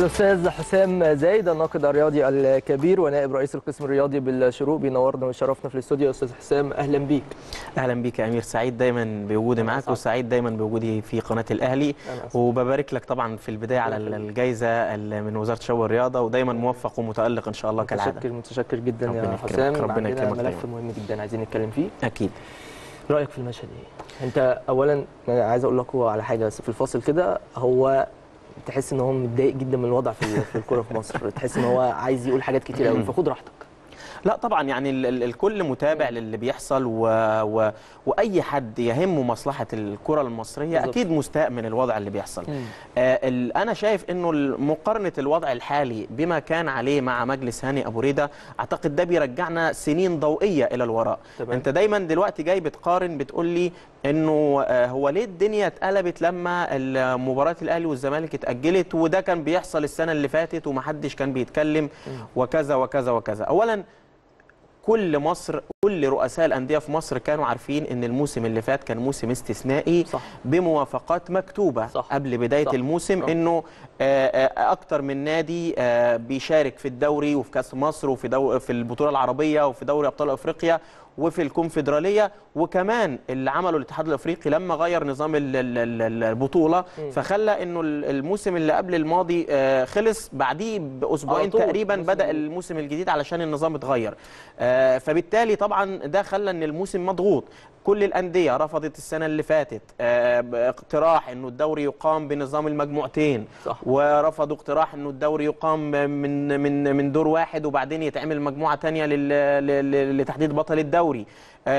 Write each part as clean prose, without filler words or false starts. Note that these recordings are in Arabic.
الأستاذ حسام زايد الناقد الرياضي الكبير ونائب رئيس القسم الرياضي بالشروق بينورنا ويشرفنا في الاستوديو. أستاذ حسام أهلا بيك. أهلا بيك يا أمير، سعيد دايما بوجودي معاك وسعيد دايما بوجودي في قناة الأهلي، وببارك لك طبعا في البداية على الجائزة من وزارة الشباب والرياضة، ودايما موفق ومتألق إن شاء الله كالعادة. متشكر جدا يا حسام. ربنا يكرمك. ملف مهم جدا عايزين نتكلم فيه. أكيد. رأيك في المشهد إيه؟ أنت أولا عايز أقول لك على حاجة بس في الفاصل كده، هو تحس ان هو متضايق جدا من الوضع في الكوره في مصر، تحس ان هو عايز يقول حاجات كتير قوي، فخد راحتك. لا طبعا يعني الكل متابع للي بيحصل واي حد يهمه مصلحه الكره المصريه بالزبط. اكيد مستاء من الوضع اللي بيحصل. انا شايف انه مقارنه الوضع الحالي بما كان عليه مع مجلس هاني ابو ريده، اعتقد ده بيرجعنا سنين ضوئيه الى الوراء. طبعا. انت دايما دلوقتي جاي بتقارن، بتقول لي انه هو ليه الدنيا اتقلبت لما مباراه الاهلي والزمالك اتاجلت، وده كان بيحصل السنه اللي فاتت ومحدش كان بيتكلم وكذا وكذا وكذا. اولا كل مصر، كل رؤساء الأندية في مصر كانوا عارفين ان الموسم اللي فات كان موسم استثنائي. صح. بموافقات مكتوبة. صح. قبل بداية صح. الموسم. صح. انه اكتر من نادي بيشارك في الدوري وفي كأس مصر وفي البطولة العربية وفي دوري أبطال أفريقيا وفي الكونفدراليه، وكمان اللي عمله الاتحاد الافريقي لما غير نظام البطوله فخلى انه الموسم اللي قبل الماضي خلص بعديه باسبوعين تقريبا بدا الموسم الجديد علشان النظام اتغير. فبالتالي طبعا ده خلى ان الموسم مضغوط. كل الانديه رفضت السنه اللي فاتت اقتراح انه الدوري يقام بنظام المجموعتين. صح. ورفضوا اقتراح انه الدوري يقام من دور واحد وبعدين يتعمل مجموعه ثانيه لتحديد بطل الدوري.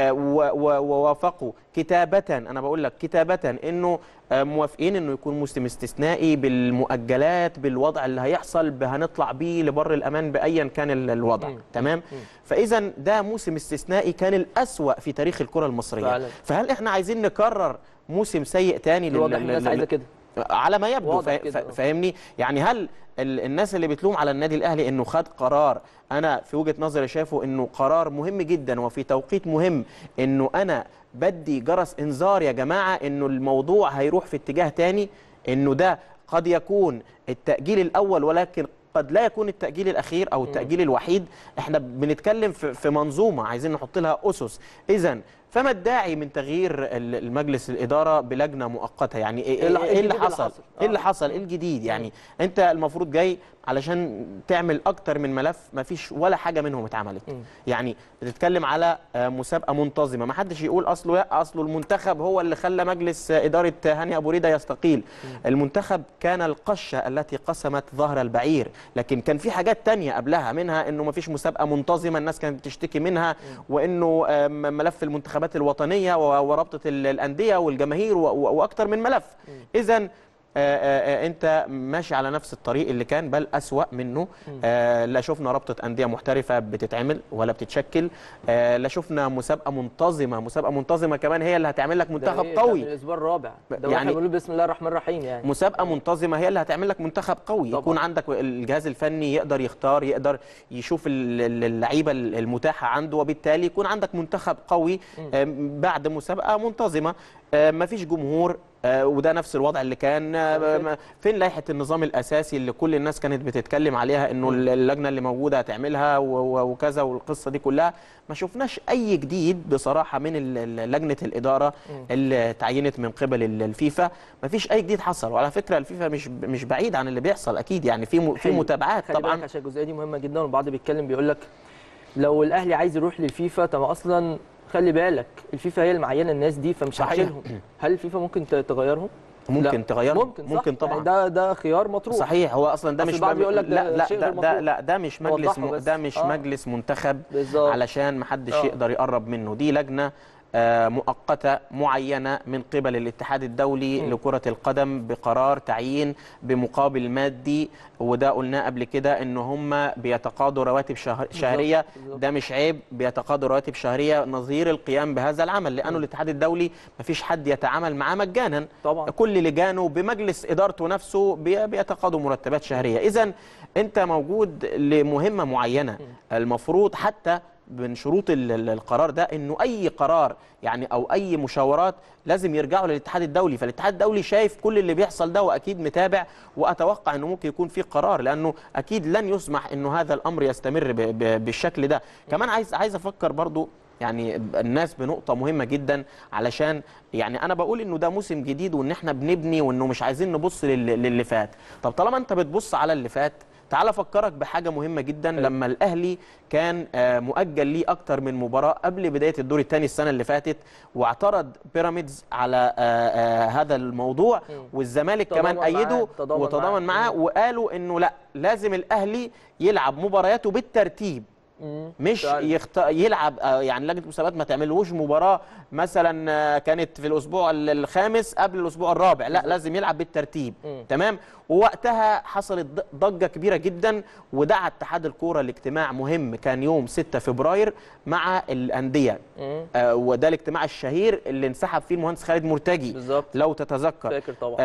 ووافقوا كتابة، أنا بقول لك كتابة إنه موافقين إنه يكون موسم استثنائي بالمؤجلات، بالوضع اللي هيحصل هنطلع بيه لبر الأمان بأيا كان الوضع. تمام؟ فإذا ده موسم استثنائي كان الأسوأ في تاريخ الكرة المصرية. فهل إحنا عايزين نكرر موسم سيء تاني؟ الواضح الناس عايزة كده على ما يبدو. فاهمني؟ يعني هل الناس اللي بتلوم على النادي الأهلي إنه خد قرار، أنا في وجهة نظري شايفه إنه قرار مهم جدا وفي توقيت مهم، إنه أنا بدي جرس إنذار يا جماعة إنه الموضوع هيروح في اتجاه تاني، إنه ده قد يكون التأجيل الأول ولكن قد لا يكون التأجيل الأخير أو التأجيل الوحيد. إحنا بنتكلم في منظومة عايزين نحط لها أسس. إذن فما الداعي من تغيير المجلس الإدارة بلجنة مؤقتة؟ يعني إيه اللي حصل؟ إيه اللي حصل؟ إيه الجديد؟ يعني أنت المفروض جاي علشان تعمل أكتر من ملف، ما فيش ولا حاجة منهم اتعملت. يعني بتتكلم على مسابقة منتظمة، ما حدش يقول أصله المنتخب هو اللي خلى مجلس إدارة هاني أبو ريدة يستقيل. المنتخب كان القشة التي قسمت ظهر البعير، لكن كان في حاجات تانية قبلها، منها إنه ما فيش مسابقة منتظمة الناس كانت بتشتكي منها، وإنه ملف المنتخبات الوطنية ورابطة الأندية والجماهير وأكتر من ملف. إذن انت ماشي على نفس الطريق اللي كان، بل أسوأ منه. لا شفنا رابطة أندية محترفة بتتعمل ولا بتتشكل، لا شفنا مسابقة منتظمة كمان هي اللي هتعمل لك منتخب قوي. الاسبوع الرابع ده يعني بيقولوا بسم الله الرحمن الرحيم، يعني مسابقة منتظمة هي اللي هتعمل لك منتخب قوي. طبعا. يكون عندك الجهاز الفني يقدر يختار، يقدر يشوف اللعيبة المتاحة عنده، وبالتالي يكون عندك منتخب قوي بعد مسابقة منتظمة. مفيش جمهور، وده نفس الوضع اللي كان. فين لائحة النظام الأساسي اللي كل الناس كانت بتتكلم عليها إنه اللجنة اللي موجودة هتعملها وكذا والقصة دي كلها؟ ما شفناش أي جديد بصراحة من لجنة الإدارة اللي تعينت من قبل الفيفا. ما فيش أي جديد حصل. وعلى فكرة الفيفا مش بعيد عن اللي بيحصل أكيد، يعني في متابعات طبعا. عشان الجزئية دي مهمة جدا، والبعض بيتكلم بيقول لك لو الأهلي عايز يروح للفيفا، طب أصلا خلي بالك الفيفا هي اللي معينه الناس دي فمش هتشيلهم. هل الفيفا ممكن تغيرهم؟ ممكن تغيرهم، ممكن طبعا. يعني ده خيار مطروح. صحيح. هو اصلا ده مش ده مش مجلس مجلس منتخب بالزبط. علشان ما حدش يقدر يقرب منه. دي لجنه مؤقتة معينة من قبل الاتحاد الدولي لكرة القدم بقرار تعيين بمقابل مادي، وده قلناه قبل كده ان هم بيتقاضوا رواتب شهرية. ده مش عيب، بيتقاضوا رواتب شهرية نظير القيام بهذا العمل، لانه الاتحاد الدولي مفيش حد يتعامل معاه مجانا. طبعا. كل لجانه بمجلس ادارته نفسه بيتقاضوا مرتبات شهرية. اذا انت موجود لمهمة معينة، المفروض حتى من شروط القرار ده انه اي قرار يعني او اي مشاورات لازم يرجعوا للاتحاد الدولي، فالاتحاد الدولي شايف كل اللي بيحصل ده واكيد متابع، واتوقع انه ممكن يكون في قرار، لانه اكيد لن يسمح انه هذا الامر يستمر بالشكل ده. كمان عايز افكر برضو يعني الناس بنقطة مهمة جدا، علشان يعني أنا بقول إنه ده موسم جديد وإن إحنا بنبني وإنه مش عايزين نبص للي فات. طب طالما أنت بتبص على اللي فات، تعال أفكرك بحاجة مهمة جدا. لما الأهلي كان مؤجل ليه أكتر من مباراة قبل بداية الدور الثاني السنة اللي فاتت، واعترض بيراميدز على هذا الموضوع، والزمالك كمان أيده وتضامن معاه، وقالوا إنه لا، لازم الأهلي يلعب مبارياته بالترتيب، مش يلعب يعني لجنه المسابقات ما تعملوش مباراه مثلا كانت في الاسبوع الخامس قبل الاسبوع الرابع، لا لازم يلعب بالترتيب. تمام. ووقتها حصلت ضجه كبيره جدا، ودعا اتحاد الكوره لاجتماع مهم كان يوم 6 فبراير مع الانديه، وده الاجتماع الشهير اللي انسحب فيه المهندس خالد مرتجي بالزبط. لو تتذكر. فاكر طبعا.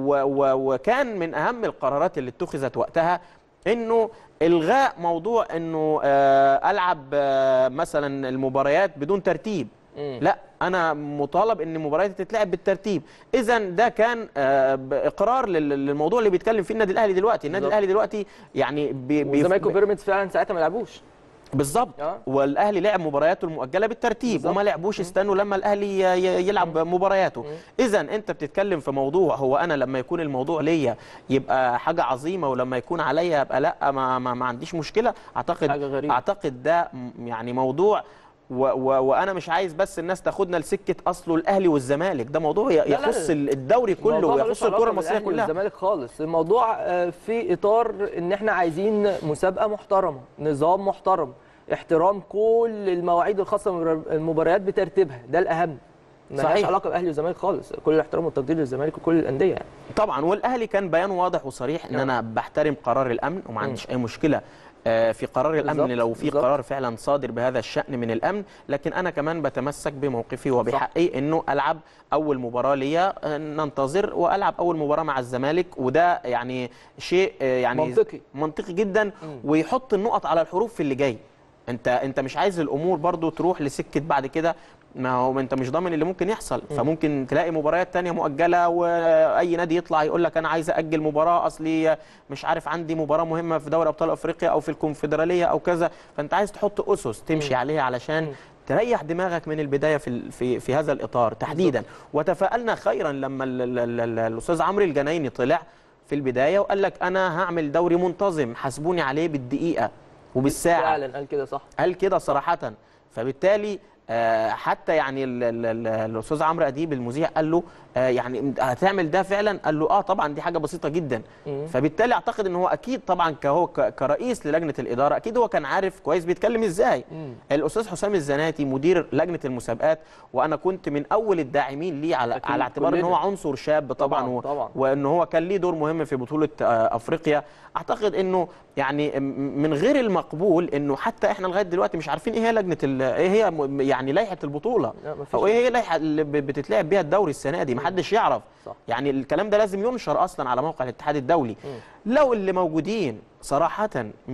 وكان من اهم القرارات اللي اتخذت وقتها انه الغاء موضوع انه العب مثلا المباريات بدون ترتيب. لا، انا مطالب ان المباريات تتلعب بالترتيب. اذا ده كان اقرار للموضوع اللي بيتكلم فيه النادي الاهلي دلوقتي. النادي الاهلي دلوقتي يعني والزمالك وبيراميدز فعلا ساعتها ما لعبوش بالظبط. والاهلي لعب مبارياته المؤجله بالترتيب بالزبط. وما لعبوش استنوا لما الاهلي يلعب مبارياته. اذا انت بتتكلم في موضوع، هو انا لما يكون الموضوع ليا يبقى حاجه عظيمه، ولما يكون عليا يبقى لا، ما عنديش مشكله. اعتقد ده يعني موضوع وانا مش عايز بس الناس تاخدنا لسكه اصله الاهلي والزمالك، ده موضوع يخص الدوري كله ويخص الكره المصريه كلها. الزمالك خالص، الموضوع في اطار ان احنا عايزين مسابقه محترمه، نظام محترم، احترام كل المواعيد الخاصه بالمباريات بترتيبها، ده الاهم. مالهاش علاقه بالاهلي والزمالك خالص، كل الاحترام والتقدير للزمالك وكل الانديه يعني. طبعا. والاهلي كان بيانه واضح وصريح ان انا بحترم قرار الامن وما عنديش اي مشكله في قرار الامن لو في قرار فعلا صادر بهذا الشأن من الامن، لكن انا كمان بتمسك بموقفي وبحقي انه العب اول مباراه ليا، ننتظر والعب اول مباراه مع الزمالك، وده يعني شيء يعني منطقي جدا، ويحط النقط على الحروف في اللي جاي. انت مش عايز الامور برضو تروح لسكه بعد كده، ما هو انت مش ضامن اللي ممكن يحصل. فممكن تلاقي مباريات تانية مؤجله، واي نادي يطلع يقول لك انا عايز اجل مباراه، اصلي مش عارف عندي مباراه مهمه في دوري ابطال افريقيا او في الكونفدراليه او كذا. فانت عايز تحط اسس تمشي عليها علشان تريح دماغك من البدايه في هذا الاطار تحديدا. وتفائلنا خيرا لما الاستاذ عمرو الجنايني طلع في البدايه وقال لك انا هعمل دوري منتظم، حاسبوني عليه بالدقيقه وبالساعه. فعلا قال كده، صح، قال كده صراحه. فبالتالي حتى يعني الاستاذ عمرو اديب المذيع قال له يعني هتعمل ده فعلا؟ قال له طبعا، دي حاجه بسيطه جدا. فبالتالي اعتقد ان هو اكيد طبعا هو كرئيس للجنه الاداره اكيد هو كان عارف كويس بيتكلم ازاي. الاستاذ حسام الزناتي مدير لجنه المسابقات، وانا كنت من اول الداعمين ليه على اعتبار ان هو عنصر شاب طبعا وان هو كان ليه دور مهم في بطوله افريقيا. اعتقد انه يعني من غير المقبول انه حتى احنا لغايه دلوقتي مش عارفين ايه هي لجنه ايه هي يعني لائحه البطوله، او ايه هي اللائحه اللي بتتلعب بيها الدوري السنه دي، محدش يعرف. صح. يعني الكلام ده لازم ينشر اصلا على موقع الاتحاد الدولي. لو اللي موجودين صراحه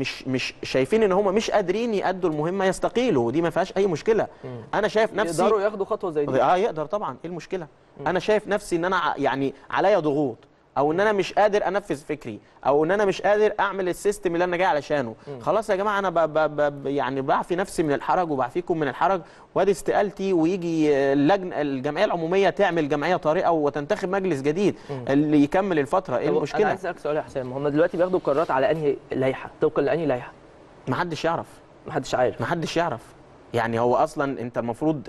مش شايفين ان هم مش قادرين يأدوا المهمه يستقيلوا، ودي ما فيهاش اي مشكله. انا شايف نفسي يقدروا ياخدوا خطوه زي دي. يقدر طبعا، ايه المشكله؟ انا شايف نفسي ان انا يعني عليا ضغوط، او ان انا مش قادر انفذ فكري، او ان انا مش قادر اعمل السيستم اللي انا جاي علشانه. خلاص يا جماعه، انا يعني بعفي نفسي من الحرج وبعفيكم من الحرج، وادي استقالتي، ويجي اللجنه الجمعيه العموميه تعمل جمعيه طارئه وتنتخب مجلس جديد اللي يكمل الفتره. ايه المشكله؟ انا عايز اسالك سؤال يا حسام، هم دلوقتي بياخدوا قرارات على انهي لائحه؟ طبقا لانهي لائحه؟ محدش يعرف. محدش عارف. يعني هو اصلا انت المفروض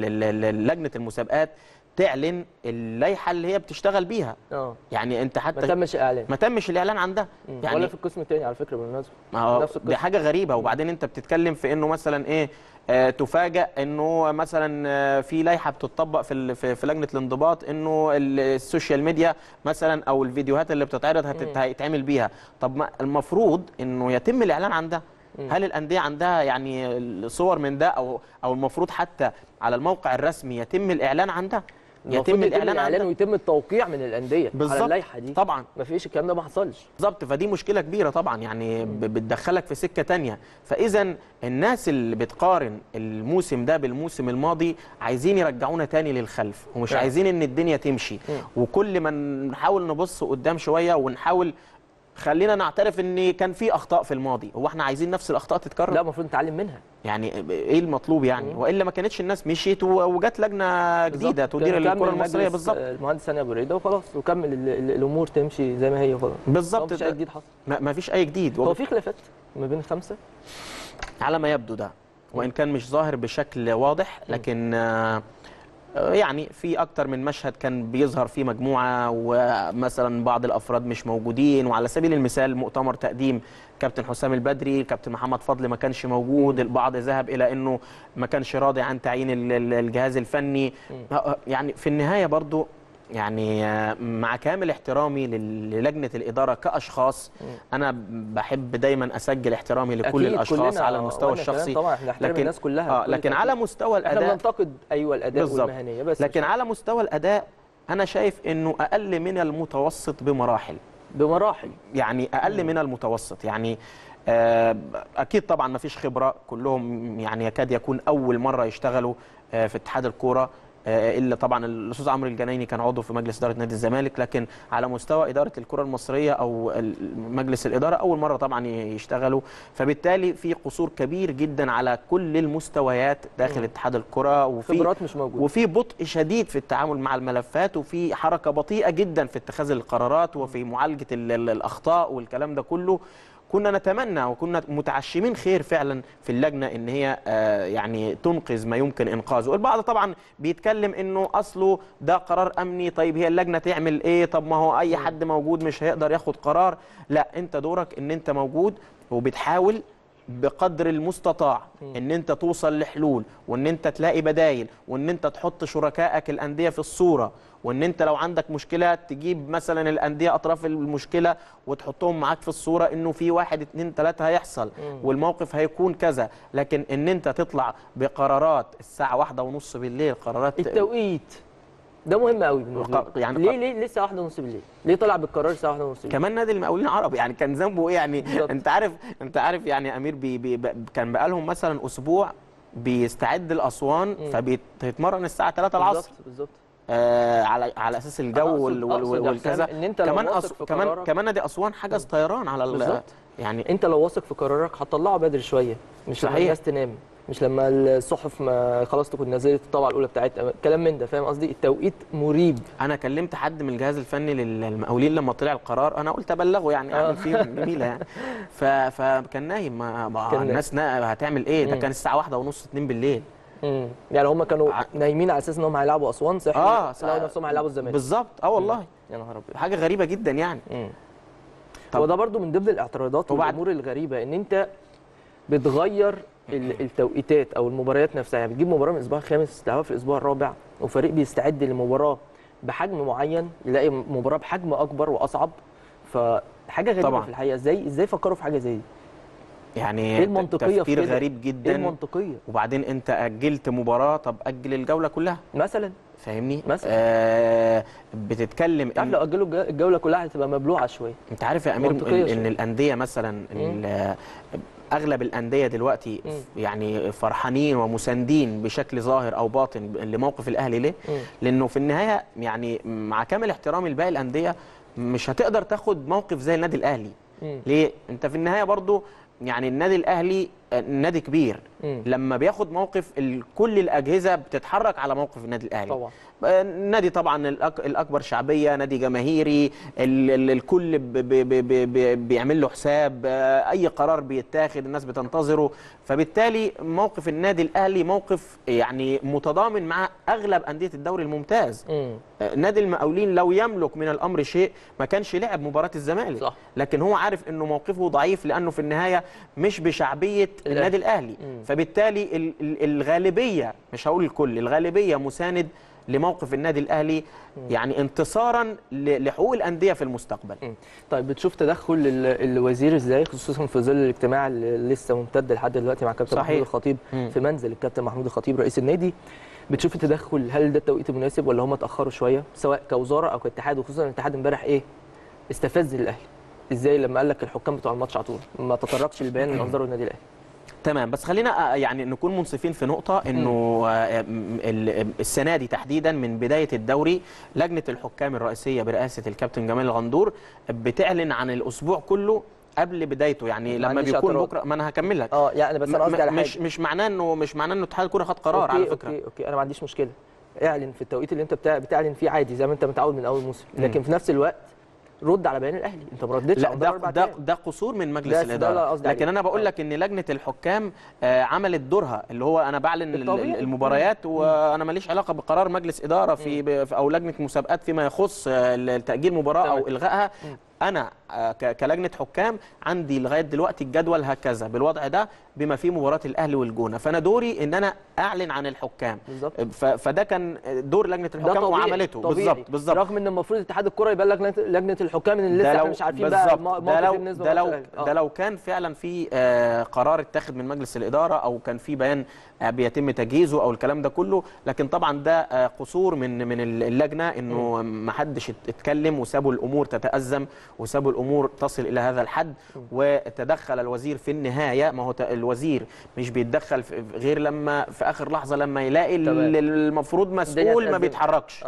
لجنه المسابقات تعلن اللائحه اللي هي بتشتغل بيها. يعني انت حتى ما تمش الاعلان عن ده يعني، ولا في القسم الثاني على فكره بالمناسبه. نفس القسم. دي حاجه غريبه. وبعدين انت بتتكلم في انه مثلا ايه، تفاجأ انه مثلا في لائحه بتطبق في لجنه الانضباط انه السوشيال ميديا مثلا او الفيديوهات اللي بتتعرض هيتعمل بيها. طب ما المفروض انه يتم الاعلان عن ده. هل الانديه عندها يعني صور من ده، او المفروض حتى على الموقع الرسمي يتم الاعلان عن ده؟ يتم الاعلان ويتم التوقيع من الانديه على اللائحه دي. طبعا ما فيش الكلام ده، ما حصلش بالظبط. فدي مشكله كبيره طبعا، يعني بتدخلك في سكه تانية. فاذا الناس اللي بتقارن الموسم ده بالموسم الماضي عايزين يرجعونا تاني للخلف، ومش عايزين ان الدنيا تمشي. وكل ما نحاول نبص قدام شويه ونحاول، خلينا نعترف ان كان في اخطاء في الماضي، هو احنا عايزين نفس الاخطاء تتكرر؟ لا، المفروض نتعلم منها. يعني ايه المطلوب يعني؟ والا ما كانتش الناس مشيت وجت لجنه جديده تدير الكره المصريه. بالظبط، المهندس هاني ابو ريده وخلاص، وكمل الامور تمشي زي ما هي خلاص. بالظبط، مفيش اي جديد حصل. ما فيش اي جديد. هو في خلافات ما بين الخمسه على ما يبدو ده، وان كان مش ظاهر بشكل واضح، لكن يعني في اكتر من مشهد كان بيظهر فيه مجموعه ومثلا بعض الافراد مش موجودين. وعلى سبيل المثال مؤتمر تقديم كابتن حسام البدري، كابتن محمد فضل ما كانش موجود. البعض ذهب الى انه ما كانش راضي عن تعيين الجهاز الفني. يعني في النهايه برضو، يعني مع كامل احترامي للجنه الاداره كاشخاص، انا بحب دايما اسجل احترامي لكل الاشخاص على المستوى الشخصي. طبعا احنا نحترم الناس كلها، لكن على مستوى الاداء احنا بننتقد الاداء والمهنيه بس. لكن على مستوى الاداء انا شايف انه اقل من المتوسط بمراحل. يعني اقل من المتوسط. يعني اكيد طبعا ما فيش خبره، كلهم يعني يكاد يكون اول مره يشتغلوا في اتحاد الكوره، الا طبعا الاستاذ عمرو الجنايني كان عضو في مجلس اداره نادي الزمالك. لكن على مستوى اداره الكره المصريه او مجلس الاداره اول مره طبعا يشتغلوا. فبالتالي في قصور كبير جدا على كل المستويات داخل اتحاد الكره، وفي خبرات مش موجوده، وفي بطء شديد في التعامل مع الملفات، وفي حركه بطيئه جدا في اتخاذ القرارات وفي معالجه الاخطاء والكلام ده كله. كنا نتمنى وكنا متعشمين خير فعلا في اللجنه ان هي يعني تنقذ ما يمكن انقاذه. البعض طبعا بيتكلم انه اصله ده قرار امني، طيب هي اللجنه تعمل ايه؟ طب ما هو اي حد موجود مش هيقدر ياخد قرار. لا، انت دورك ان انت موجود وبتحاول بقدر المستطاع ان انت توصل لحلول، وان انت تلاقي بدايل، وان انت تحط شركائك الانديه في الصوره، وان انت لو عندك مشكله تجيب مثلا الانديه اطراف المشكله وتحطهم معاك في الصوره انه في 1 2 3 هيحصل والموقف هيكون كذا. لكن ان انت تطلع بقرارات الساعه 1:30 بالليل، قرارات التوقيت ده مهم قوي بالنسبه لي. يعني ليه الساعه 1:30 بالليل؟ ليه طلع بالقرار الساعه 1:30 بالليل؟ كمان نادي المقاولين العرب يعني كان ذنبه ايه يعني؟ انت عارف يعني يا امير كان بقالهم مثلا اسبوع بيستعد لاسوان، فبيتمرن الساعه 3 العصر بالظبط. على اساس الجو والكذا. ان انت لو واثق في قرارك، كمان نادي اسوان حجز طيران على يعني انت لو واثق في قرارك هتطلعه بدري شويه، مش لما الناس تنام، مش لما الصحف ما خلاص تكون نزلت الطبعه الاولى بتاعتها، كلام من ده. فاهم قصدي؟ التوقيت مريب. انا كلمت حد من الجهاز الفني للمقاولين لما طلع القرار، انا قلت ابلغه يعني اعمل فيهم جميله يعني. فكان نايم، الناس هتعمل ايه؟ ده كان الساعه 1:30 2 بالليل. يعني هم كانوا نايمين على اساس انهم هيلعبوا اسوان، صحيح؟ لقوا نفسهم هيلعبوا الزمالك بالظبط. والله يا نهار ابيض، حاجه غريبه جدا يعني. وده برضو من ضمن الاعتراضات والامور الغريبه، ان انت بتغير التوقيتات او المباريات نفسها. يعني بتجيب مباراه من الاسبوع الخامس تلعبها في الاسبوع الرابع، وفريق بيستعد لمباراه بحجم معين يلاقي مباراه بحجم اكبر واصعب. فحاجه غريبه طبعا. في الحقيقه ازاي فكروا في حاجه زي دي؟ يعني ايه المنطقيه تفكير غريب جدا. ايه المنطقيه؟ وبعدين انت اجلت مباراه، طب اجل الجوله كلها مثلا، فاهمني؟ مثلا بتتكلم لو اجلوا الجوله كلها هتبقى مبلوعه شويه. انت عارف يا امير ان الانديه مثلا اغلب الانديه دلوقتي يعني فرحانين ومساندين بشكل ظاهر او باطن لموقف الاهلي. ليه؟ لانه في النهايه يعني مع كامل احترامي لباقي الانديه مش هتقدر تاخد موقف زي النادي الاهلي. ليه؟ انت في النهايه برضو يعني النادي الاهلي نادي كبير، لما بياخد موقف كل الاجهزه بتتحرك على موقف النادي الاهلي طبعا. نادي طبعا الاكبر شعبيه، نادي جماهيري، الكل بيعمل له حساب، اي قرار بيتاخد الناس بتنتظره. فبالتالي موقف النادي الاهلي موقف يعني متضامن مع اغلب انديه الدوري الممتاز. نادي المقاولين لو يملك من الامر شيء ما كانش لعب مباراه الزمالك، صح. لكن هو عارف انه موقفه ضعيف لانه في النهايه مش بشعبيه النادي الاهلي. فبالتالي الغالبيه، مش هقول الكل، الغالبيه مساند لموقف النادي الاهلي يعني انتصارا لحقوق الانديه في المستقبل. طيب بتشوف تدخل الوزير ازاي، خصوصا في ظل الاجتماع اللي لسه ممتد لحد دلوقتي مع كابتن محمود الخطيب في منزل الكابتن محمود الخطيب رئيس النادي؟ بتشوف التدخل هل ده التوقيت المناسب ولا هم اتاخروا شويه سواء كوزاره او كاتحاد؟ وخصوصا الاتحاد امبارح استفز الاهلي ازاي لما قال لك الحكام بتوع الماتش على طول ما تطرقش للبيان اللي اصدره النادي الاهلي. تمام، بس خلينا يعني نكون منصفين في نقطة انه السنة دي تحديدا من بداية الدوري لجنة الحكام الرئيسية برئاسة الكابتن جمال الغندور بتعلن عن الأسبوع كله قبل بدايته، يعني لما بيكون بكره ما انا هكمل لك. يعني بس انا قصدي على حاجة مش معناه انه اتحاد الكورة خد قرار. على فكرة اوكي انا ما عنديش مشكلة، اعلن في التوقيت اللي انت بتعلن فيه عادي زي ما انت متعود من اول موسم، لكن في نفس الوقت رد على بيان الاهلي. انت ما ردتش على ده قصور من مجلس الاداره، لكن انا بقول لك ان لجنه الحكام عملت دورها اللي هو انا بعلن المباريات وانا ماليش علاقه بقرار مجلس اداره في او لجنه مسابقات فيما يخص تاجيل مباراه او الغائها. انا كلجنه حكام عندي لغايه دلوقتي الجدول هكذا بالوضع ده بما فيه مباراه الاهلي والجونه، فانا دوري ان انا اعلن عن الحكام. فده كان دور لجنه الحكام وعملته بالظبط، رغم ان المفروض اتحاد الكره يبلغ لجنه الحكام ان لسه احنا مش عارفين بقى موقف بالنسبه ده لو كان فعلا في قرار اتخذ من مجلس الاداره او كان في بيان بيتم تجهيزه او الكلام ده كله، لكن طبعا ده قصور من اللجنه انه ما حدش اتكلم وسابوا الامور تتازم وسابوا الامور تصل الى هذا الحد، وتدخل الوزير في النهايه. ما هو الوزير مش بيتدخل غير لما في اخر لحظه لما يلاقي المفروض مسؤول ما بيتحركش.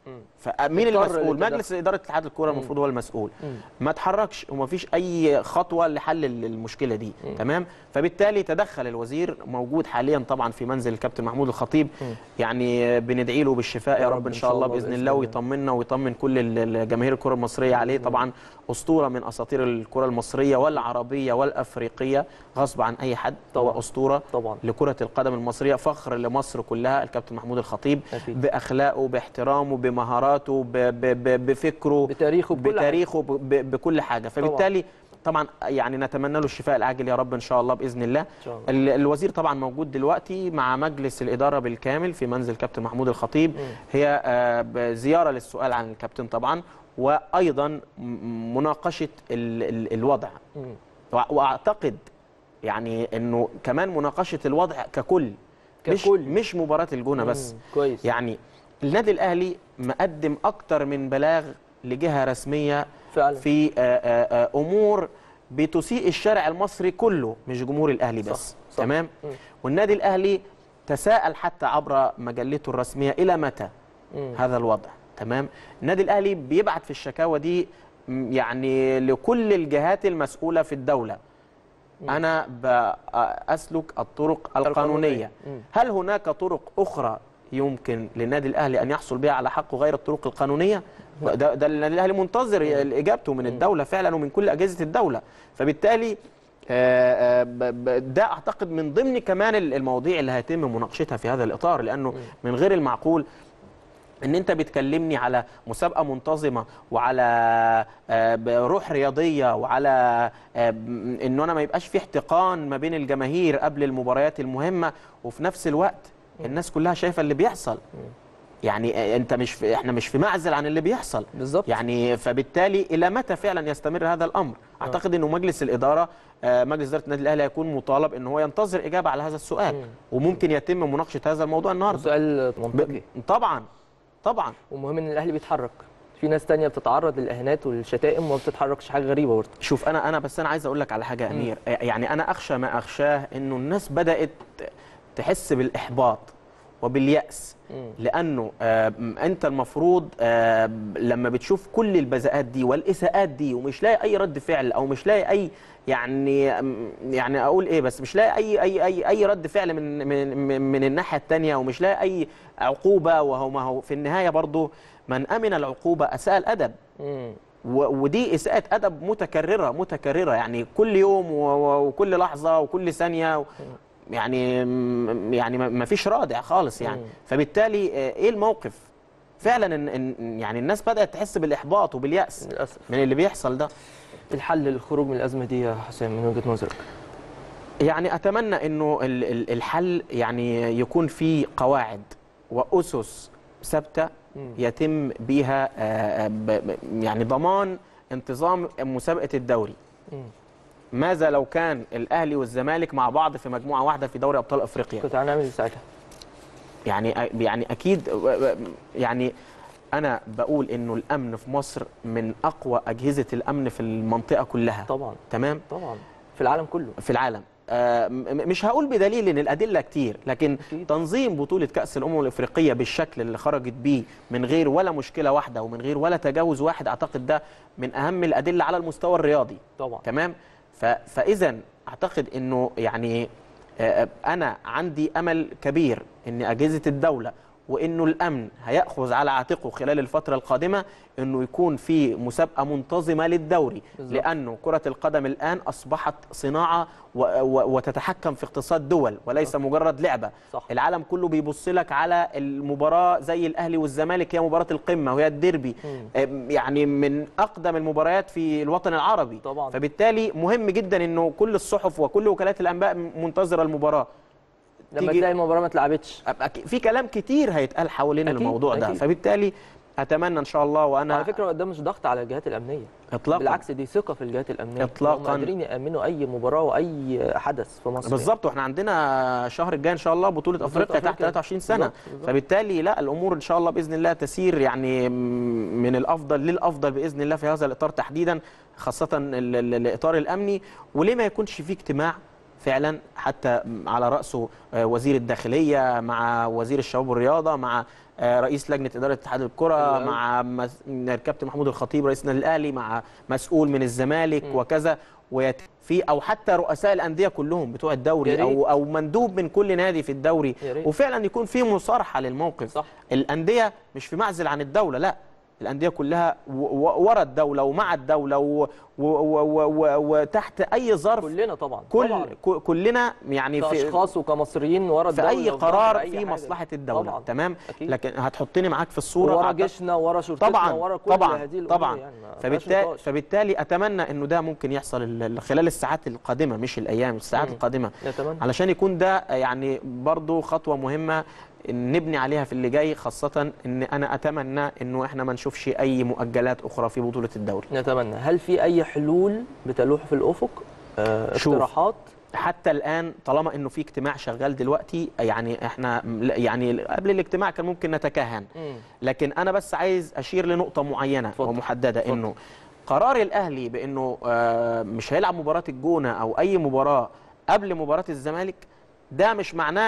فمين المسؤول؟ مجلس اداره اتحاد الكوره المفروض هو المسؤول. ما اتحركش وما فيش اي خطوه لحل المشكله دي. تمام، فبالتالي تدخل الوزير موجود حاليا طبعا في منزل الكابتن محمود الخطيب، يعني بندعي له بالشفاء يا رب ان شاء الله باذن الله، ويطمنا ويطمن كل الجماهير الكره المصريه عليه. طبعا اسطوره من اساطير الكره المصريه والعربيه والافريقيه غصب عن اي حد، هو اسطوره طبعا لكره القدم المصريه، فخر لمصر كلها الكابتن محمود الخطيب باخلاقه باحترامه بمهاراته بفكره بتاريخه بكل حاجه. فبالتالي طبعا يعني نتمنى له الشفاء العاجل يا رب ان شاء الله باذن الله. الوزير طبعا موجود دلوقتي مع مجلس الاداره بالكامل في منزل كابتن محمود الخطيب، هي زياره للسؤال عن الكابتن طبعا، وايضا مناقشه الوضع، واعتقد يعني انه كمان مناقشه الوضع ككل. مش مباراه الجونه بس. كويس. يعني النادي الاهلي مقدم اكتر من بلاغ لجهه رسميه فعلا في امور بتسيء الشارع المصري كله، مش جمهور الاهلي بس. صح. تمام. والنادي الاهلي تساءل حتى عبر مجلته الرسميه الى متى هذا الوضع. تمام. النادي الاهلي بيبعت في الشكاوى دي يعني لكل الجهات المسؤوله في الدوله. انا بأسلك الطرق القانونيه. هل هناك طرق اخرى يمكن للنادي الاهلي ان يحصل بها على حقه غير الطرق القانونيه؟ ده النادي الاهلي منتظر اجابته من الدوله فعلا ومن كل اجهزه الدوله. فبالتالي ده اعتقد من ضمن كمان المواضيع اللي هيتم مناقشتها في هذا الاطار، لانه من غير المعقول ان انت بتكلمني على مسابقه منتظمه وعلى روح رياضيه وعلى انه انا ما يبقاش في احتقان ما بين الجماهير قبل المباريات المهمه، وفي نفس الوقت الناس كلها شايفه اللي بيحصل. يعني انت احنا مش في معزل عن اللي بيحصل بالظبط. يعني فبالتالي الى متى فعلا يستمر هذا الامر؟ اعتقد انه مجلس الاداره مجلس اداره النادي الاهلي هيكون مطالب ان هو ينتظر اجابه على هذا السؤال، وممكن يتم مناقشه هذا الموضوع النهارده. سؤال منطقي طبعا ومهم ان الاهلي بيتحرك. في ناس تانية بتتعرض للاهانات والشتائم وما بتتحركش، حاجه غريبه برضه. شوف انا بس انا عايز اقول لك على حاجه يا امير، يعني انا اخشى ما اخشاه انه الناس بدات تحس بالاحباط وباليأس، لأنه أنت المفروض لما بتشوف كل البذاءات دي والإساءات دي ومش لاقي أي رد فعل أو مش لاقي أي يعني أقول إيه، بس مش لاقي أي رد فعل من الناحية التانية، ومش لاقي أي عقوبة، وهو ما هو في النهاية برضو من أمن العقوبة أساء الأدب. ودي إساءة أدب متكررة يعني كل يوم وكل لحظة وكل ثانية، يعني ما فيش رادع خالص يعني. فبالتالي ايه الموقف؟ فعلا إن يعني الناس بدأت تحس بالإحباط وباليأس للأسف من اللي بيحصل ده. الحل للخروج من الأزمة دي يا حسام من وجهة نظرك؟ يعني أتمنى إنه الحل يعني يكون فيه قواعد وأسس ثابته يتم بيها يعني ضمان انتظام مسابقه الدوري. ماذا لو كان الاهلي والزمالك مع بعض في مجموعه واحده في دوري ابطال افريقيا؟ كنت هنعمل ايه ساعتها؟ يعني اكيد، يعني انا بقول انه الامن في مصر من اقوى اجهزه الامن في المنطقه كلها. طبعا. تمام. طبعا في العالم كله. في العالم. مش هقول بدليل ان الادله كتير، لكن أكيد. تنظيم بطوله كاس الامم الافريقيه بالشكل اللي خرجت بيه من غير ولا مشكله واحده ومن غير ولا تجاوز واحد، اعتقد ده من اهم الادله على المستوى الرياضي. طبعا. تمام. فاذا اعتقد انه يعني انا عندي امل كبير ان اجهزه الدوله وانه الامن هياخذ على عاتقه خلال الفتره القادمه انه يكون في مسابقه منتظمه للدوري. بالزبط. لانه كره القدم الان اصبحت صناعه وتتحكم في اقتصاد دول وليس مجرد لعبه. صح. العالم كله بيبص لك على المباراه زي الاهلي والزمالك، هي مباراه القمه وهي الديربي، يعني من اقدم المباريات في الوطن العربي. طبعا. فبالتالي مهم جدا انه كل الصحف وكل وكالات الانباء منتظره المباراه. لما تلاقي المباراه ما اتلعبتش في كلام كتير هيتقال حوالين الموضوع ده. فبالتالي اتمنى ان شاء الله، وانا على فكره ده مش ضغط على الجهات الامنيه اطلاقا، بالعكس دي ثقه في الجهات الامنيه اطلاقا، هم قادرين يامنوا اي مباراه واي حدث في مصر بالظبط. واحنا عندنا الشهر الجاي ان شاء الله بطوله افريقيا تحت 23 سنه. بالزبط. فبالتالي لا، الامور ان شاء الله باذن الله تسير يعني من الافضل للافضل باذن الله في هذا الاطار تحديدا، خاصه الاطار الامني. وليه ما يكونش في اجتماع فعلا حتى على رأسه وزير الداخلية مع وزير الشباب والرياضة مع رئيس لجنة إدارة اتحاد الكرة مع الكابتن محمود الخطيب رئيس النادي الأهلي مع مسؤول من الزمالك وكذا، في او حتى رؤساء الأندية كلهم بتوع الدوري او مندوب من كل نادي في الدوري، وفعلا يكون في مصارحة للموقف. صح. الأندية مش في معزل عن الدولة، لا، الأندية كلها ورا الدولة ومع الدولة وتحت أي ظرف. كلنا طبعا. كلنا يعني في أشخاص وكمصريين ورا الدولة في أي قرار في مصلحة الدولة. طبعا. تمام. أكيد. لكن هتحطني معاك في الصورة ورا جيشنا ورا شرطتنا طبعا ورا كل طبعا هذه الأمور طبعا يعني. فبالتالي أتمنى إنه ده ممكن يحصل خلال الساعات القادمة، مش الأيام، الساعات القادمة، علشان يكون ده يعني برضو خطوة مهمة نبني عليها في اللي جاي، خاصة ان انا اتمنى انه احنا ما نشوفش اي مؤجلات اخرى في بطولة الدوري. نتمنى. هل في اي حلول بتلوح في الافق؟ اقتراحات؟ حتى الان طالما انه في اجتماع شغال دلوقتي، يعني احنا يعني قبل الاجتماع كان ممكن نتكهن، لكن انا بس عايز اشير لنقطة معينة ومحددة. انه قرار الاهلي بانه مش هيلعب مباراة الجونة او اي مباراة قبل مباراة الزمالك، ده مش معناه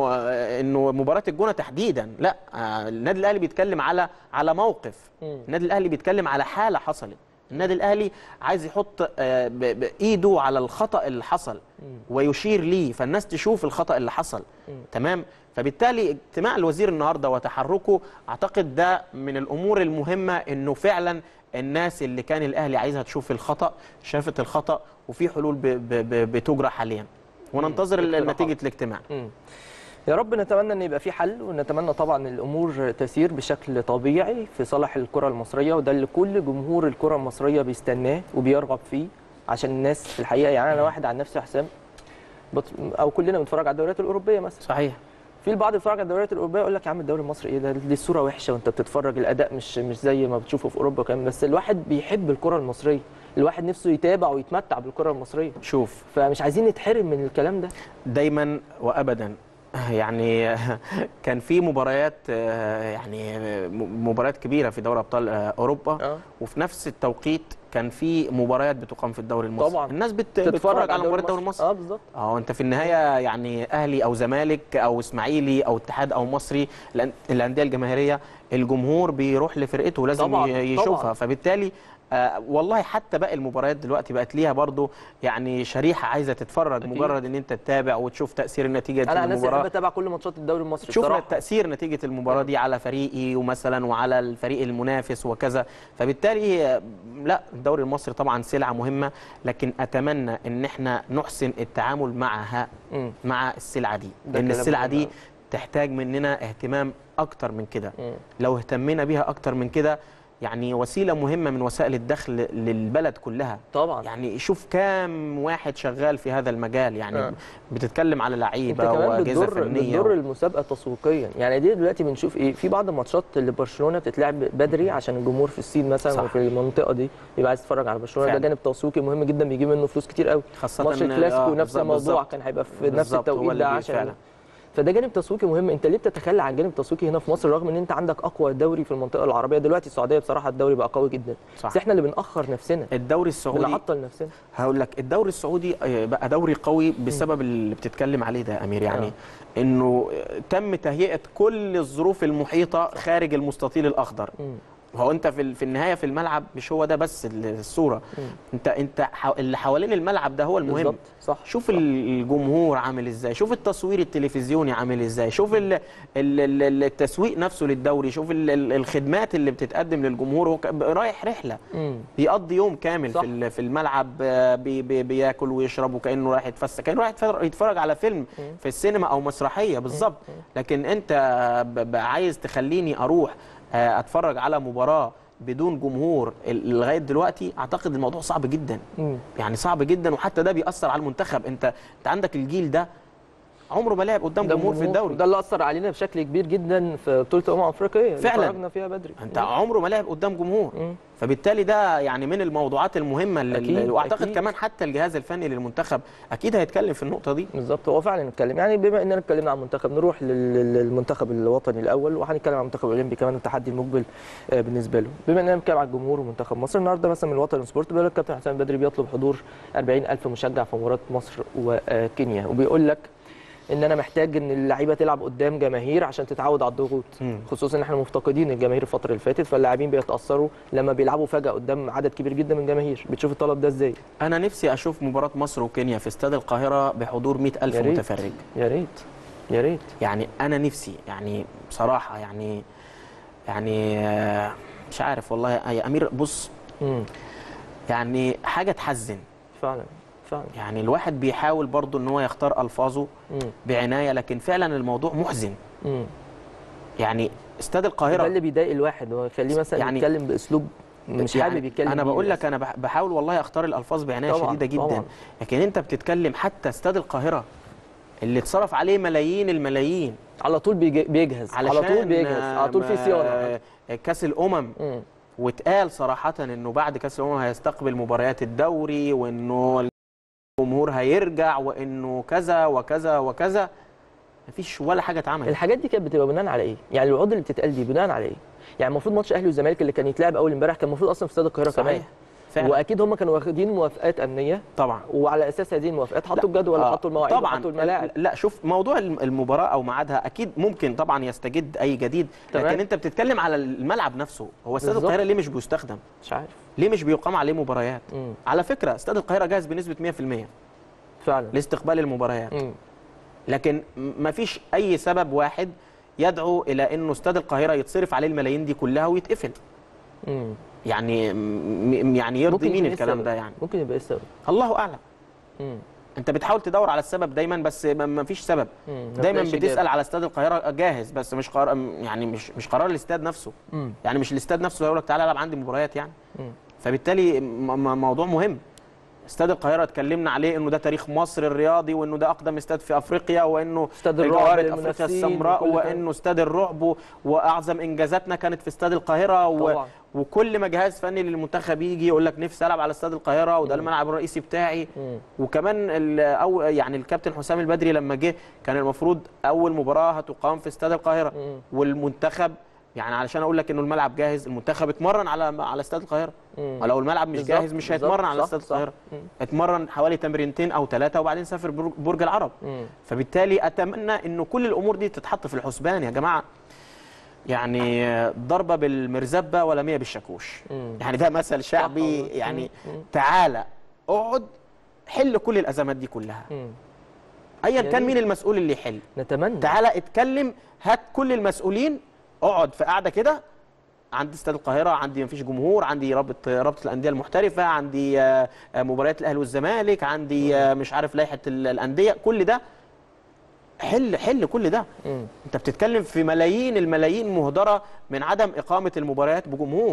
انه مباراه الجونه تحديدا، لا. النادي الاهلي بيتكلم على موقف، النادي الاهلي بيتكلم على حاله حصلت، النادي الاهلي عايز يحط بايده على الخطا اللي حصل ويشير ليه، فالناس تشوف الخطا اللي حصل. تمام. فبالتالي اجتماع الوزير النهارده وتحركه اعتقد ده من الامور المهمه، انه فعلا الناس اللي كان الاهلي عايزها تشوف الخطا شافت الخطا، وفي حلول بتجرى حاليا، وننتظر نتيجة الاجتماع. يا رب نتمنى ان يبقى في حل، ونتمنى طبعا الامور تسير بشكل طبيعي في صالح الكرة المصرية، وده اللي كل جمهور الكرة المصرية بيستناه وبيرغب فيه، عشان الناس في الحقيقة يعني انا واحد عن نفسي حسام او كلنا بنتفرج على الدوريات الأوروبية مثلا. صحيح. في البعض بيتفرج على الدوريات الأوروبية يقول لك يا عم الدوري المصري ايه ده، دي الصورة وحشة وانت بتتفرج الاداء مش زي ما بتشوفه في اوروبا كمان، بس الواحد بيحب الكرة المصرية، الواحد نفسه يتابع ويتمتع بالكرة المصرية. شوف، فمش عايزين نتحرم من الكلام ده دايما وابدا. يعني كان في مباريات، يعني مباريات كبيره في دوري ابطال اوروبا، وفي نفس التوقيت كان في مباريات بتقام في الدوري المصري. طبعا الناس بتتفرج على مباريات الدوري المصري. بالظبط. انت في النهايه يعني اهلي او زمالك او اسماعيلي او اتحاد او مصري، الانديه الجماهيريه الجمهور بيروح لفرقته لازم طبعًا. يشوفها. طبعًا. فبالتالي والله حتى باقي المباريات دلوقتي بقت ليها برضو يعني شريحه عايزه تتفرج. أكيد. مجرد ان انت تتابع وتشوف تاثير نتيجه المباراه. انا نفسي بحب اتابع كل ماتشات الدوري المصري، تشوف تاثير نتيجه المباراه دي على فريقي ومثلا وعلى الفريق المنافس وكذا. فبالتالي لا، الدوري المصري طبعا سلعه مهمه، لكن اتمنى ان احنا نحسن التعامل معها مع السلعه دي، لان السلعه دي تحتاج مننا اهتمام اكتر من كده. لو اهتمينا بيها اكتر من كده يعني وسيله مهمه من وسائل الدخل للبلد كلها طبعا. يعني شوف كام واحد شغال في هذا المجال يعني بتتكلم على لعيبه واجهزه فنيه بتضر المسابقه تسويقيا. يعني دي دلوقتي بنشوف ايه في بعض الماتشات اللي برشلونه بتتلعب بدري عشان الجمهور في الصين مثلا صح. وفي المنطقه دي بيبقى عايز يتفرج على برشلونه. ده جانب تسويقي مهم جدا بيجيب منه فلوس كتير قوي. خاصه ماتش الكلاسيكو نفس الموضوع بالزبط. كان هيبقى في نفس التوقيت ده عشان فعلا. فده جانب تسويقي مهم. انت ليه بتتخلى عن جانب تسويقي هنا في مصر رغم ان انت عندك اقوى دوري في المنطقه العربيه دلوقتي؟ السعوديه بصراحه الدوري بقى قوي جدا. صح. بس احنا اللي بنأخر نفسنا، الدوري السعودي بنعطل نفسنا. هقول لك الدوري السعودي بقى دوري قوي بسبب اللي بتتكلم عليه ده يا امير. يعني انه تم تهيئه كل الظروف المحيطه خارج المستطيل الاخضر. هو انت في النهايه في الملعب مش هو ده بس الصوره. انت اللي حوالين الملعب ده هو المهم. بالظبط. صح. شوف الجمهور عامل ازاي، شوف التصوير التلفزيوني عامل ازاي، شوف التسويق نفسه للدوري، شوف الخدمات اللي بتتقدم للجمهور. هو رايح رحله بيقضي يوم كامل صح. في الملعب بياكل ويشرب وكانه رايح يتفسح، كانه رايح يتفرج على فيلم في السينما او مسرحيه بالظبط. لكن انت عايز تخليني اروح اتفرج على مباراه بدون جمهور لغايه دلوقتي؟ اعتقد الموضوع صعب جدا. يعني صعب جدا، وحتى ده بيأثر على المنتخب. انت عندك الجيل ده عمره ما لعب قدام جمهور في الدوري. ده اللي اثر علينا بشكل كبير جدا في بطوله افريقيا فعلا خرجنا فيها بدري. انت عمره ما لعب قدام جمهور. فبالتالي ده يعني من الموضوعات المهمه اللي واعتقد أكيد. كمان حتى الجهاز الفني للمنتخب اكيد هيتكلم في النقطه دي. بالظبط. هو فعلا نتكلم يعني بما اننا اتكلمنا عن المنتخب نروح للمنتخب الوطني الاول، وهنتكلم عن المنتخب الاولمبي كمان والتحدي المقبل بالنسبه له. بما اننا بنتكلم عن الجمهور ومنتخب مصر النهارده مثلا من الوطن سبورت بيقول لك كابتن حسام بدري بيطلب حضور 40,000 مشجع في مباراه مصر وكينيا، وبيقول لك ان انا محتاج ان اللعيبه تلعب قدام جماهير عشان تتعود على الضغوط، خصوصا ان احنا مفتقدين الجماهير الفتره اللي فاتت، فاللاعبين بيتاثروا لما بيلعبوا فجاه قدام عدد كبير جدا من الجماهير. بتشوف الطلب ده ازاي؟ انا نفسي اشوف مباراه مصر وكينيا في استاد القاهره بحضور 100,000 متفرج. يا ريت يا ريت. يعني انا نفسي يعني بصراحه يعني مش عارف والله يا امير. بص يعني حاجه تحزن فعلا. يعني الواحد بيحاول برضه ان هو يختار الفاظه بعنايه، لكن فعلا الموضوع محزن. يعني استاد القاهره ده اللي بيضايق الواحد، هو يخليه مثلا يعني يتكلم باسلوب مش يعني حابب يتكلم. انا بقول لك انا بحاول والله اختار الالفاظ بعنايه شديده جدا طبعا. لكن انت بتتكلم حتى استاد القاهره اللي اتصرف عليه ملايين الملايين على طول بيجهز، على طول بيجهز، على طول في صيانه. كاس الامم واتقال صراحه انه بعد كاس الامم هيستقبل مباريات الدوري، وانه الجمهور هيرجع، وانه كذا وكذا وكذا. مفيش ولا حاجه اتعملت. الحاجات دي كانت بتبقى بناء على ايه؟ يعني الوعود اللي بتتقال دي بناء على ايه؟ يعني المفروض ماتش اهلي والزمالك اللي كان يتلعب اول امبارح كان المفروض اصلا في استاد القاهره كمان. فعلا. واكيد هم كانوا واخدين موافقات امنيه طبعا، وعلى اساس هذه الموافقات حطوا الجدول وحطوا المواعيد وحطوا الملاعب. لا شوف موضوع المباراه او ميعادها اكيد ممكن طبعا يستجد اي جديد. تمام. لكن انت بتتكلم على الملعب نفسه. هو استاد القاهره ليه مش بيستخدم؟ مش عارف ليه مش بيقام عليه مباريات. على فكره استاد القاهره جاهز بنسبه 100% فعلا لاستقبال المباريات. لكن مفيش اي سبب واحد يدعو الى انه استاد القاهره يتصرف عليه الملايين دي كلها ويتقفل. يعني يرضي مين الكلام ده؟ يعني ممكن يبقى ايه السبب؟ الله اعلم. انت بتحاول تدور على السبب دايما بس ما فيش سبب. دايما بتسال على استاد القاهره جاهز بس مش قرار، يعني مش قرار الاستاد نفسه. يعني مش الاستاد نفسه يقول لك تعالى العب عندي مباريات يعني. فبالتالي موضوع مهم. استاد القاهره اتكلمنا عليه انه ده تاريخ مصر الرياضي، وانه ده اقدم استاد في افريقيا، وانه استاد الرعب افريقيا السمراء، وانه استاد الرعب، واعظم انجازاتنا كانت في استاد القاهره وكل ما جهاز فني للمنتخب يجي يقول لك نفسي العب على استاد القاهره وده الملعب الرئيسي بتاعي. وكمان او يعني الكابتن حسام البدري لما جه كان المفروض اول مباراه هتقام في استاد القاهره. والمنتخب يعني علشان اقول لك انه الملعب جاهز، المنتخب اتمرن على استاد القاهره. ولو الملعب مش جاهز مش هيتمرن على استاد القاهره. اتمرن حوالي تمرينتين او 3 وبعدين سافر برج العرب. فبالتالي اتمنى انه كل الامور دي تتحط في الحسبان يا جماعه. يعني ضربه بالمرزبه ولا 100 بالشاكوش. يعني ده مثل شعبي. يعني تعالى اقعد حل كل الازمات دي كلها. ايا كان مين المسؤول اللي يحل. نتمنى. تعالى اتكلم، هات كل المسؤولين، اقعد في قاعده كده. عندي استاد القاهره، عندي مفيش جمهور، عندي رابطه الانديه المحترفه، عندي مباريات الاهلي والزمالك، عندي مش عارف لائحه الانديه، كل ده حل كل ده. انت بتتكلم في ملايين الملايين مهدره من عدم اقامه المباريات بجمهور.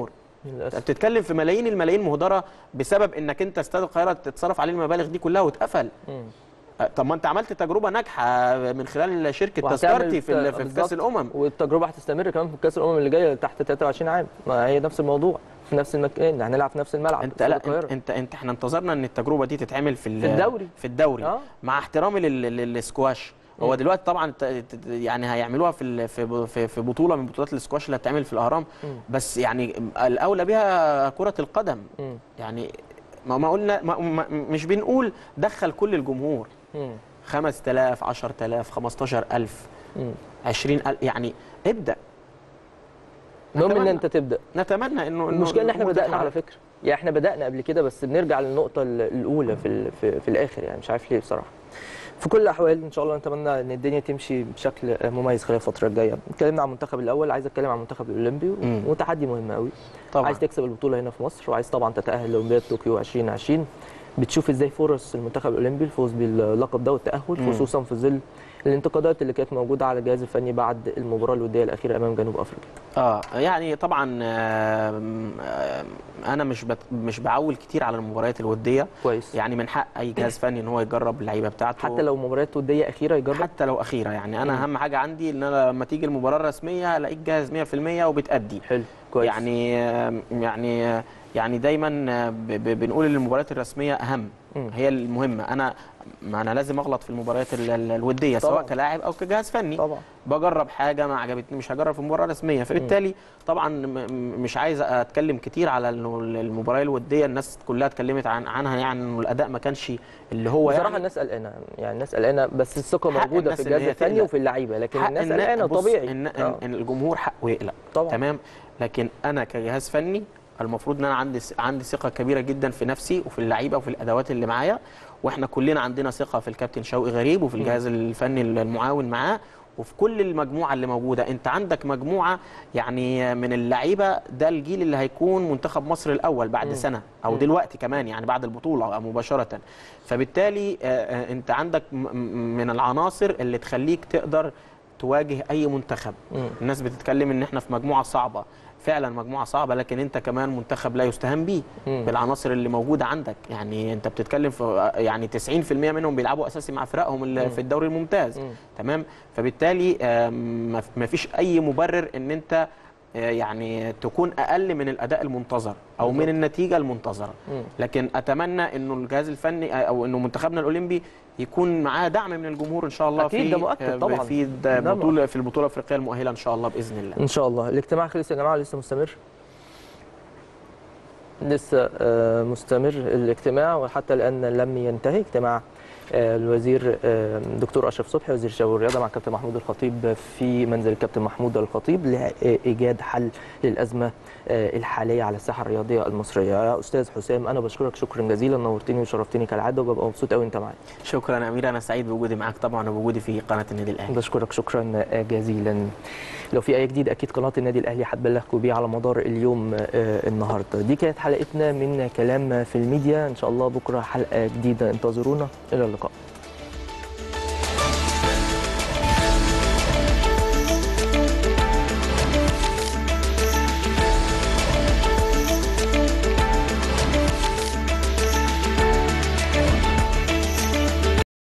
انت بتتكلم في ملايين الملايين مهدره بسبب انك انت استاد القاهره تتصرف عليه المبالغ دي كلها واتقفل. طب ما انت عملت تجربه ناجحه من خلال شركه تذكرتي في كاس الامم، والتجربه هتستمر كمان في كاس الامم اللي جايه تحت 23 عام. ما هي نفس الموضوع في نفس المكان، هنلعب في نفس الملعب. انت لا انت احنا انتظرنا ان التجربه دي تتعمل في الدوري مع احترامي للسكواش. هو دلوقتي طبعا يعني هيعملوها في بطوله من بطولات السكواش اللي هتتعمل في الاهرام، بس يعني الاولى بها كره القدم. يعني ما قلنا مش بنقول دخل كل الجمهور 5000 10000 15000 20000 يعني ابدا. المهم ان انت تبدا. نتمنى انه المشكله ان احنا بدانا على فكره، يعني احنا بدانا قبل كده بس بنرجع للنقطه الاولى في الاخر، يعني مش عارف ليه بصراحه. في كل الاحوال ان شاء الله نتمنى ان الدنيا تمشي بشكل مميز خلال الفتره الجايه. اتكلمنا عن المنتخب الاول، عايز اتكلم عن المنتخب الاولمبي وتحدي مهم قوي طبعا. عايز تكسب البطوله هنا في مصر، وعايز طبعا تتاهل لاولمبياد طوكيو 2020. بتشوف ازاي فرص المنتخب الاولمبي الفوز باللقب ده والتاهل، خصوصا في ظل الانتقادات اللي كانت موجوده على الجهاز الفني بعد المباراه الوديه الاخيره امام جنوب افريقيا؟ يعني طبعا انا مش بعول كتير على المباريات الوديه. كويس. يعني من حق اي جهاز فني ان هو يجرب اللعيبه بتاعته حتى لو مباريات وديه اخيره يجرب، حتى لو اخيره. يعني انا اهم حاجه عندي ان انا لما تيجي المباراه الرسميه الاقيك جاهز 100% وبتأدي. حلو كويس. يعني دايما بنقول ان المباريات الرسميه اهم، هي المهمه. انا لازم اغلط في المباريات الوديه طبعا، سواء كلاعب او كجهاز فني طبعا. بجرب حاجه ما عجبتني مش هجرب في المباراه الرسميه، فبالتالي طبعا مش عايز اتكلم كتير على المباراه الوديه. الناس كلها اتكلمت عنها، يعني انه الاداء ما كانش اللي هو بصراحه يعني الناس قلقانه، يعني الناس قلقانه، بس الثقه موجوده في الجهاز الفني وفي اللعيبه، لكن الناس قلقانه طبيعي. ان الجمهور حقه يقلق طبعا. تمام، لكن انا كجهاز فني المفروض ان انا عندي ثقه كبيره جدا في نفسي وفي اللعيبه وفي الادوات اللي معايا، واحنا كلنا عندنا ثقه في الكابتن شوقي غريب وفي الجهاز الفني المعاون معاه وفي كل المجموعه اللي موجوده. انت عندك مجموعه يعني من اللعيبه، ده الجيل اللي هيكون منتخب مصر الاول بعد سنه او دلوقتي كمان، يعني بعد البطوله مباشره. فبالتالي انت عندك من العناصر اللي تخليك تقدر تواجه اي منتخب. الناس بتتكلم ان احنا في مجموعه صعبه، فعلا مجموعه صعبه، لكن انت كمان منتخب لا يستهان به بالعناصر اللي موجوده عندك. يعني انت بتتكلم في يعني 90% منهم بيلعبوا اساسي مع فرقهم اللي في الدوري الممتاز. تمام، فبالتالي ما فيش اي مبرر ان انت يعني تكون اقل من الاداء المنتظر او من النتيجه المنتظره. لكن اتمنى انه الجهاز الفني او انه منتخبنا الاولمبي يكون معاه دعم من الجمهور ان شاء الله. أكيد ده مؤكد طبعا. في البطوله الافريقيه المؤهله ان شاء الله باذن الله. ان شاء الله. الاجتماع خلص يا جماعه؟ لسه مستمر؟ لسه مستمر الاجتماع، وحتى الان لم ينتهي. اجتماع الوزير دكتور اشرف صبحي وزير الشباب والرياضه مع الكابتن محمود الخطيب في منزل الكابتن محمود الخطيب لايجاد حل للازمه الحاليه على الساحه الرياضيه المصريه. يا استاذ حسام انا بشكرك شكرا جزيلا، نورتني وشرفتني كالعاده، وببقى مبسوط قوي انت معايا. شكرا يا امير، انا سعيد بوجودي معاك طبعا وبوجودي في قناه النادي الاهلي. بشكرك شكرا جزيلا. لو في اي جديد اكيد قناه النادي الاهلي هتبلغكم بيه على مدار اليوم النهارده. دي كانت حلقتنا من كلام في الميديا، ان شاء الله بكره حلقه جديده، انتظرونا، الى اللقاء.